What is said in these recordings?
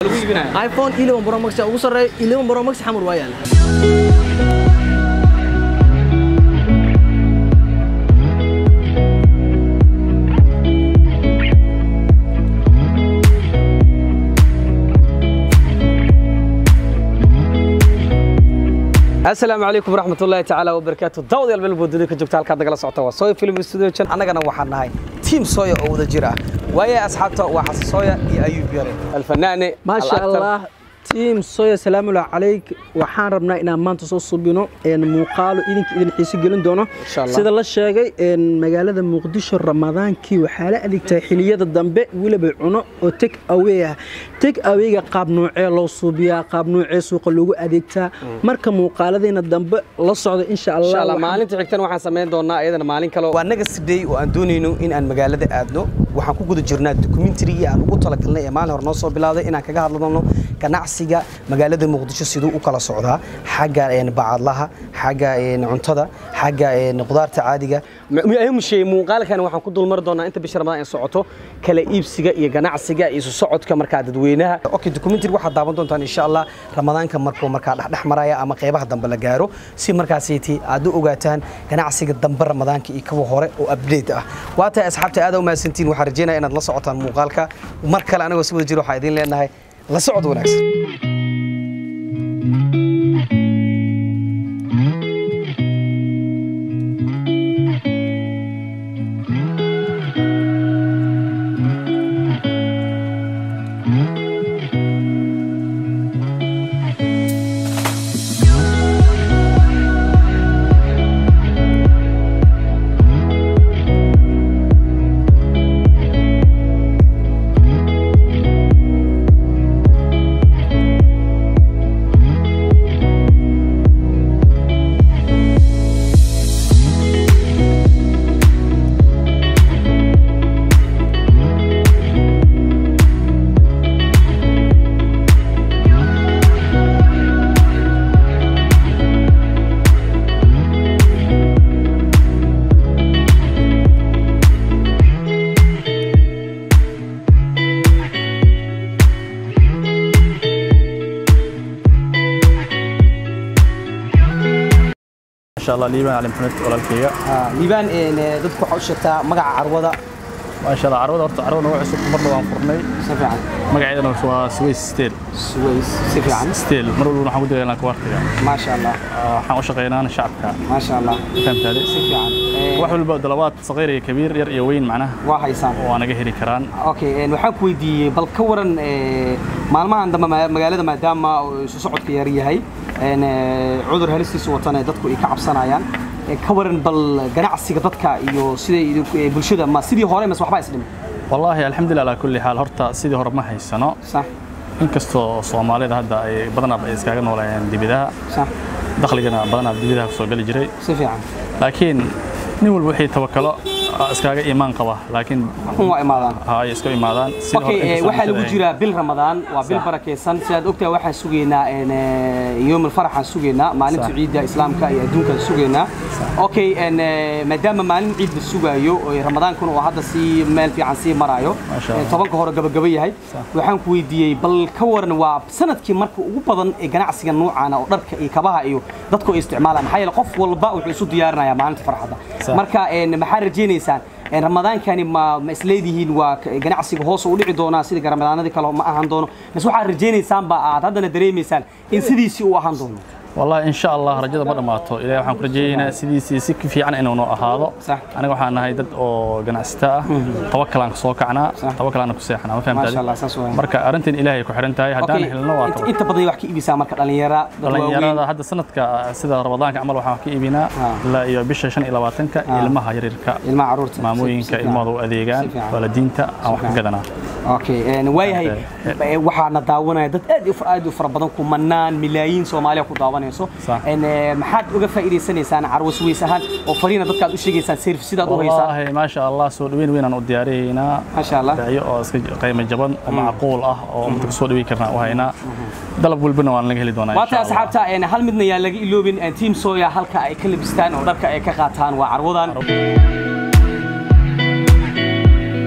iPhone 11 Pro Max ugu sareey 11 Pro Max xamar waa yaala السلام عليكم ورحمة الله تعالى وبركاته. داود البلبودي كجوكت halka dagala socota waa Soya Film Studio chan anagana waxaan nahay team Soya oo wada jira waaya asxaabta waxa Soya iyo Ayub Yare alfanaane ma sha Allah team Soya salaamu alayk waxaan rabnaa inaan maanta soo subino muuqaalo idin xiiso gelin doono sida la sheegay magaalada Muqdisho Ramadaankii waxa la adeegtay xiliyada dambe waliba cuno oo take away ga qaab noocee loo suubiyaa qaab noocee suuqa lagu adeegtaa marka muuqaaladeena dambe la socdo insha Allah maalinta xigtan waxaan sameyn doonaa iyadana maalin kale waa naga sidey oo aan doonayno in aan magaalada aadno waxaan ku guda jirnaa documentary aan ugu talagalnay ee maalin hore noo soo bilaaday inaan kaga hadlano ganacsiga magaalada Muqdisho sidoo u kala socdaa xagga bacadlaha xagga cuntada xagga qudaarta caadiga ayuu shay muuqaalkan waxaan ku dulmar doonaa inta bishar Ramadaan ay socoto kala iibsiga iyo ganacsiga iyo socodka marka dadweynaha okay documentary waxa daawan doontaan insha Allah Ramadaanka marka dhax maraya ama qaybaha dambe la gaaro si markaasii aad u ogaataan ganacsiga dambe Ramadaanka iyo kuwa hore oo update ah waata asxaabta aad u maasantiin waxaan rajeenaa inaad la socotaan muuqaalka mar kale anaga si wada jiro waxa idin leenahay la socod wanaagsan إن شاء الله ليبان على محمد ولا الكيا. ليبان dadku waxa u sheegtaa magaca carwada ما شاء الله عروض نوع عصب مرة وان فرني. سفيعان. magaceedana waa Swiss Steel. Swiss سفيعان. Steel marwalba waxaan ku digaynaa kwartiga. ما شاء الله. waxaan u shaqeynaa shacabka. ما شاء الله. فهمت هذه؟ سفيعان. wax walba dalabaad صغير iyo kabiir yar iyo weyn macnaha. waa haysaan. waa naga heli karaan. Okay waxaan ku weydiiyay bal ka waran maalmahan dambe magaalada maadaama soo socodka yar yahay cudur halistiisu watana dadku ay ka cabsanayaan ka waran bal ganacsiga dadka iyo sidii bulshada ma sidii hore mas waxba isdhimay والله الحمد لله على كل حال horta sidii hore ma haysano صح inkastoo Soomaalida hadda ay badanaa ay iskaga noolayeen dibidaha صح dakhligana badanaa dibidaha soo gali jiray si fiican laakiin nin walba wixii tawakkalo iskaga iimaan qaba laakiin waa imaadaan ay iska imaadaan okay waxa lagu jiraa bil Ramadaan waa bil barakeysan sidaad ogtahay waxa sugeynaa يوم الفرح sugeynaa maalinta ciidda islaamka iyo adduunka sugeynaa okay maadaama maalin ciid la sugayo oo Ramadaankuna oo hadda si meel fiican si marayo tobanka hore gabagaba yahay waxaan ku weydiiyay bal ka waran waa sanadkii markii ugu badan ee ganacsiga noocan oo dharka iyo kabaha iyo dadku isticmaalaan maxay qof walba wuxuu isu diyaarinayaa maalinta farxadda marka maxaa rajeynaysan Ramadaankani ma isleedihiin waa ganacsiga hoos u dhici doona sida Ramadaanadii kale ma ahan doono mas waxa rajeynaysan ba aad hadana dareemaysan in sidiisi uu ahaan doono والله إن شاء الله رجدا ما دماته إلى waxaan ku rajayna sidii si fiican inuu noo ahaado aniga waxaan nahay dad oo ganacsata tawakkalan soo kacna tawakkalan ku seexna ma fahamtay marka arintan Ilaahay ku xiran tahay hadaan helno waa inta badan wax ka iibisa marka dhalinyarada hadda sanadka sida Ramadaanka amal waxaan ka iibinaa ilaa iyo bisha 25ka ilmaha yaryarka ilmaha caruurta maamooyinka ilmadu adeegan waalidiinta aan wax ka gadanaa okay waayahay waxaana daawanaya dad aad u fara badan ku manaan milaayiin Soomaaliya ku daawanaya maxaad uga faa'iideysanaysaan carwo Swiss ahaan oo fariina dadka aad u sheegaysaan service sidaad u haysaan والله ما شاء الله soo dhaweyn weyn aan u diyaariyayna ما شاء الله dayo oo iska qiimo jaban oo macquul ah oo inta soo dhaweey karna u hayna dalab walbana waan laga heli doonaa waata asxaabta hal midna yaa laga iloobin team Soya halka ay ka labistaan oo dharka ay ka qaataan waa carwadan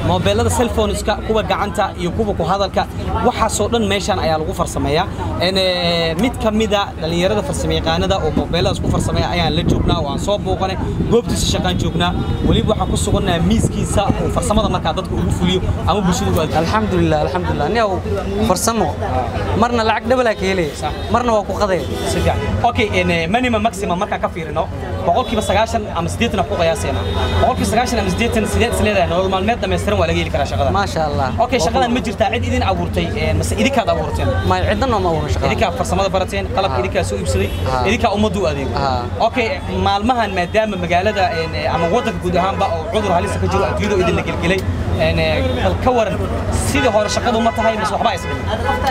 mobilada cell phoneska kuwa gacanta iyo kuwa ku hadalka waxa soo dhan meeshan ayaa lagu farsameeyaa mid kamida dhalinyarada farsamayaqaanada oo mobilada ku farsameeya ayaan la joognaa oo aan soo booqanay goobtiisa shaqaan joognaa waliba waxa ku suganaa miiskiisa oo farsamada marka dadku ugu fuliyo ama bulshadu u alxamdulillah aniga farsamo marna lacag dhabala ka helay marna waa ku qaday okay minimum maximum marka ka fiirino boqolkiiba 90 ama 80 ku qiyaasayna boqolkiiba 90 ama 80 sideed isleedahay nolol maalmeed dhameystiran waa laga heli karaa shaqada ma sha Allah okay shaqadan ma jirtaa cid idin abuurtay mase idinka abuurteen ma cidna ma abuurin shaqada idinka farsamada barateen qalabka idinka soo iibsaday idinka umadu adeeg okay maalmahan maadaama magaalada ama wadanka guud ahaanba oo cudur halis ka jiro adduunyada idin la gelgelay ka waran sidii hore shaqadu ma tahay mas waxba isdhin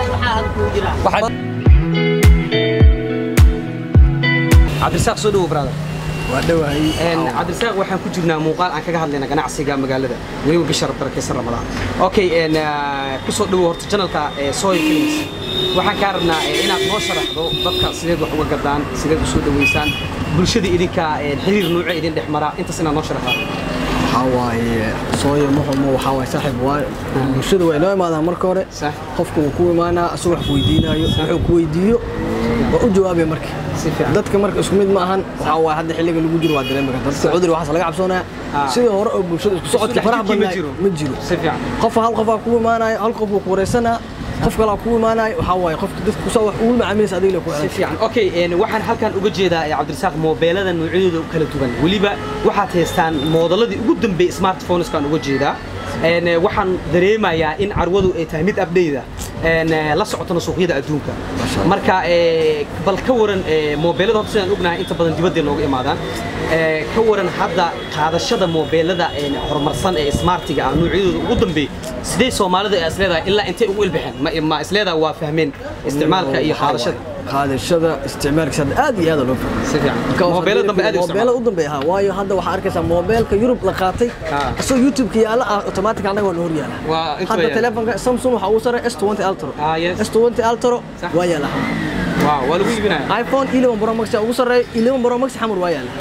Cabdirasaaq soo dhaw brother ودواهي cabdirasaaq waxaan ku jirnaa muuqaal aan kaga hadlayna ganacsiga magaalada waliba bishar barakeysan Ramadaan okay ku soo dhaw horta channelka Soy Films waxaan ka rabnaa inaad noo sharaxdo dadka sideed wax uga gadaan sideed u soo dhaweysaan bulshada idinka xiriir nooc idin dhexmara intaas inaad noo sharaxdo حواي صويا محمو وحواي صاحب واي bulshada way noo imaadaan marka hore qofku uu ku imaana subax weydiinayo wuxuu ku weydiiyo oo u jawaabay marka dadka marka isku mid ma ahan waxa waa hadda xilliga lagu jiro waa dareema kartaa dadka cudur waxa laga cabsoonaa sidii hore oo bulshada isku socodka faraha badan ma jiro qof hal qof ku imaanayo hal qof ku wareysana qof kale ku imaanayo waxa waay qofka dadku soo wax ugu macaamilaysa adiga ku si fiican okay waxaan halkan uga jeedaa Cabdirasaaq mobilada noocyadooda kala duwan waliba waxaad haystaan moodaladii ugu dambeeyay smartphones kan uga jeedaa waxaan dareemayaa in carwadu ay tahay mid update la socotana suuqyada adduunka marka bal ka waran mobilada horta sidaan ognahay inta badan dibadda looga imaadaan ka waran hadda qaadashada mobilada horumarsan ee smartiga ah noocyadooda ugu dambeeyay sidee Soomaalida ay isleedahay ilaa intee ugu ilbixin ma isleedahay waa fahmeen isticmaalka iyo qaadashada isticmaalka aad iyo aad loo fahmay si fiican mobilada dambe aad mobilada u dambeeyaa waayo hadda waxa arkaysaa mobilka Europe la qaatay asoo YouTube ka yaala automatic anaga waa hor yaala hadda telefoonka Samsung waxa uu saray S20 Ultra S20 Ultra waa yaala waaw waa lagu iibinaa iPhone 11 Pro Max ugu saray 11 Pro Max xamar waa yaala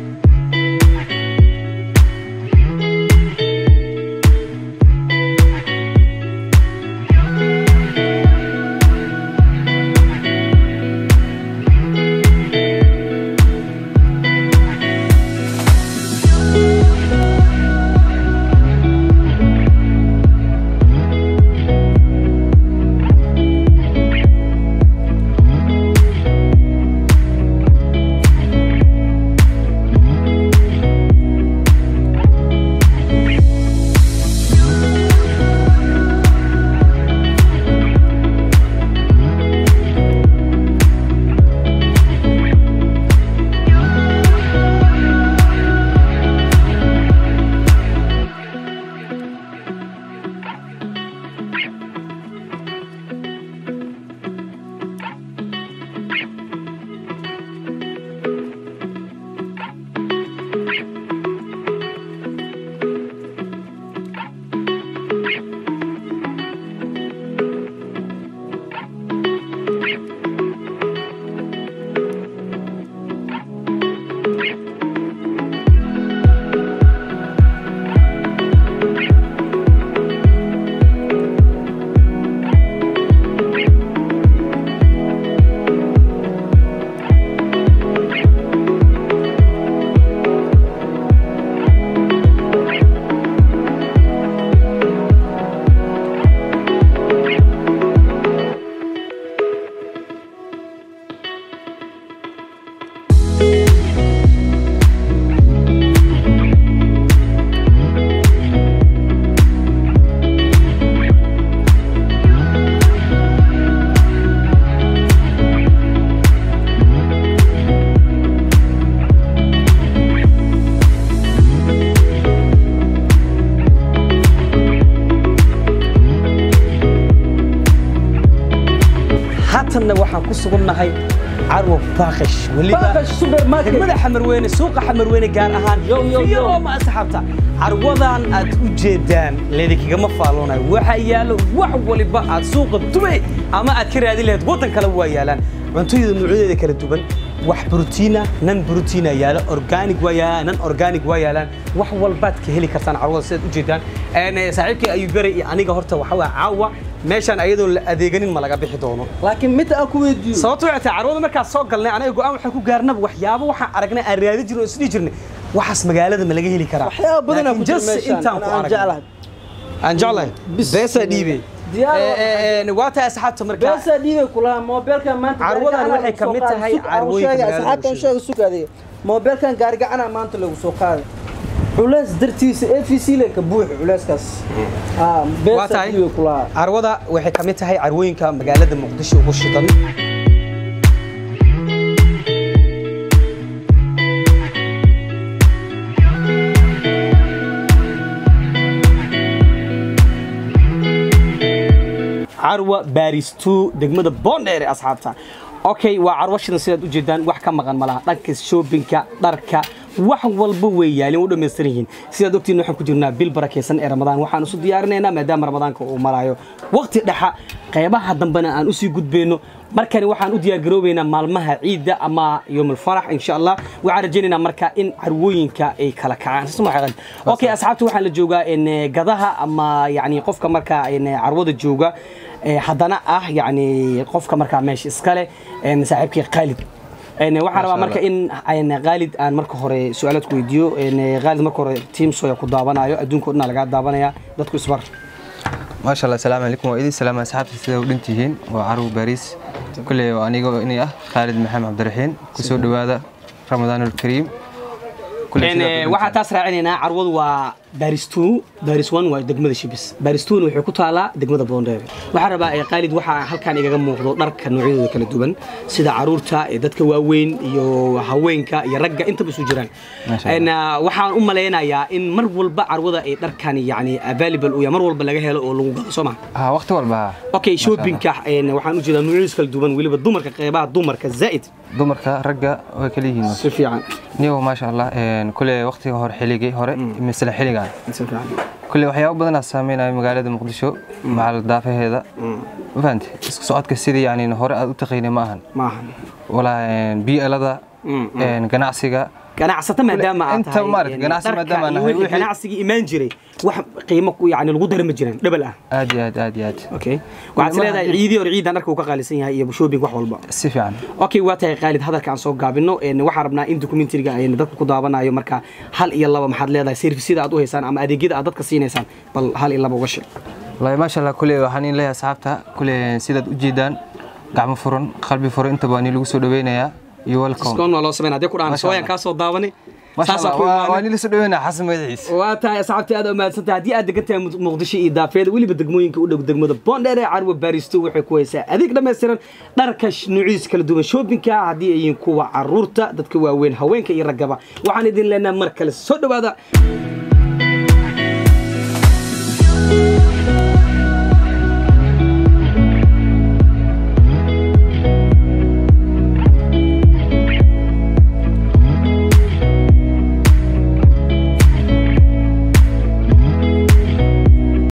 haatanna waxaan ku sugannahay carwo baaqash waliba super market madax xamarweyne suuqa xamarweyne gaar ahaan iyo ma asxaabta carwadan aad u jeedaan leedkiga ma faaloonay waxa yaalo wax waliba aad suuqa Dubai ama aad ka raadi lahayd wadan kale waa yaalaan cuntooyada noocyada kala duwan wax borotiina nan borotiina yaala organic waya nan organic waya lan wax walbaad ka heli kartaan carwada sida u jeedaan saaxiibkay ayuu garay aniga horta waxa waa caawa meeshan ayadoo la adeeganin ma laga bixi doono laakiin mid aan ku weydiiyo sababtoo ah carwada markaas soo galnay aniga go'aan waxa ku gaarnaba waxyaabo waxa aragnay aan raadi jirno isdii jirnay waxaas magaalada ma laga heli karaa waxyaabo badan aan ku jirnay intaan ku aragnay aan jeclahay beesa dhiibay waata asxaabta markaa beesa dhiibay kula mobilkan maanta carwadan waxay ka mid tahay carwooyinka asxaabtan sheeg sugaday mobilkan gaarigacana maanta lagu soo qaaday culays dartiisa AFC le ka buux culayskaas beesa dhiibay kula carwada waxay ka mid tahay carwooyinka magaalada Muqdisho ugu shidan عروة باريستو دقمة بوندير أصحابتها أوكي وعروة شنو سيد جدا وحكم مغان ملاها ركز شوبينكا دركا wax walba weeyaan oo dhameystireen sida doctor waxaan ku jirnaa bil barakeysan ee Ramadaan waxaan soo diyaarinaynaa maadaama Ramadaanka uu marayo waqti dhaxa qaybaha dambana aan u sii gudbeyno markani waxaan u diyaar garoobeynaa maalmaha ciida ama yawmul farax insha Allah waxaan rajaynaynaa marka in carwooyinka ay kala kacaan sumaaxan okay asxaabtu waxaan la joogaa in gadaha ama yani qofka marka in carwada jooga haddana yani qofka marka meesha iskale saaxiibkii Khalid waxaan rabaa marka in Khalid aan marka hore su'aalaad ku weydiiyo Khalid marka hore team soo ku daabanayo adduunka oo dhan laga daabanaya dadku isbar ما شاء الله السلام عليكم وإيدي السلام أصحابي سيدة ودنتيهين وعرو باريس كل وأنيقو إني خالد محمد عبد الرحيم كسور هذا رمضان الكريم waxaa taas raacinayna carwadu waa Baristo Baris 1 waa degmada Shibis Baristo wuxuu ku taalaa degmada Boondheer waxa rabaa Khalid waxa halkan igaga muuqdo dharka noocyadooda kala duwan sida caruurta ee dadka waaweyn iyo haweenka iyo ragga inta isu jiraan waxaan u maleynayaa in mar walba carwada ay dharkan yani available oo mar walba laga helo oo lagu gado Soomaa waqti walba okay shoppingka waxaan u jeedaa noocyadiisa kala duwan waliba dumarka qaybaha dumarka zaid dumarka ragga way kala yihiin si fiican niyo ma sha Allah كل وقت هور حلقي هور مثل حلقان كل وحياة بدنا سامينا مقالة مقدشو مع الضافة هذا فهمت سؤال كسيدي يعني هور أتقيني معهن ولا بيئة لذا قناعسيقة قناعسة ما دام أنت مارد قناعسة ما دام أنا قناعسة إيمان جري واحد قيمة يعني القدر مجرين دبلة عادي أوكي وعسل هذا عيدي ورعيد أنا كوكا قالسين هاي بشوبي وحول بقى السيف يعني أوكي وقتها خالد هذا كان صوب قابلنا إن وحربنا إن دوكيومنتري جا إن دكتور قضابنا يوم مركا هل يلا ومحد لهذا يصير في سيدة أدوه إنسان أما أدي جد أدت كسين إنسان بل هل يلا بوشل والله ما شاء الله كل وحنين لها أصحابها كل سيدة جدا قام فرن قلبي فرن أنت باني لو سود بينا يا يوالكم سكون والله سمعنا ده قرآن سواء كاسو ضاوني ما شاء الله واني لسه دوينا حسن مدعيس واتا صاحبتي هذا ما سنت هدي ادقتها مقدشي اضافه ولي بدغموينك u dhow degmada Boondheer Carwo Baristo waxay ku haysaa adeeg dhameystiran dharka nuuciis kala duwan shoppingka hadii ay kuwa caruurta dadka waaweyn haweenka iyo ragaba waxaan idin leenahay mar kale soo dhawaada